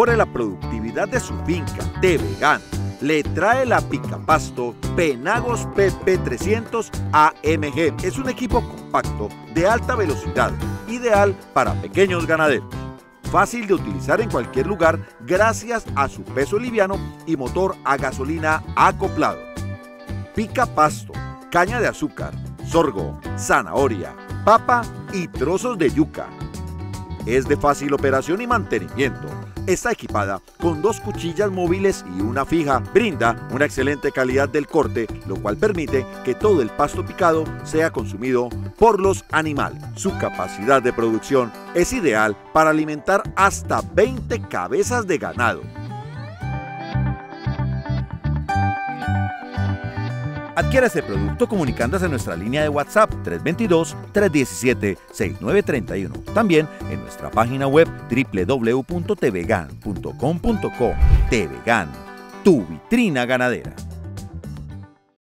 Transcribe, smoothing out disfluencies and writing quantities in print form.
Mejore la productividad de su finca. Tevegan le trae la picapasto Penagos PP300 AMG. Es un equipo compacto de alta velocidad, ideal para pequeños ganaderos. Fácil de utilizar en cualquier lugar gracias a su peso liviano y motor a gasolina acoplado. Picapasto, caña de azúcar, sorgo, zanahoria, papa y trozos de yuca. Es de fácil operación y mantenimiento. Está equipada con 2 cuchillas móviles y una fija. Brinda una excelente calidad del corte, lo cual permite que todo el pasto picado sea consumido por los animales. Su capacidad de producción es ideal para alimentar hasta 20 cabezas de ganado. Adquiere este producto comunicándose a nuestra línea de WhatsApp 322-317-6931. También en nuestra página web www.tevegan.com.co. Tevegan, tu vitrina ganadera.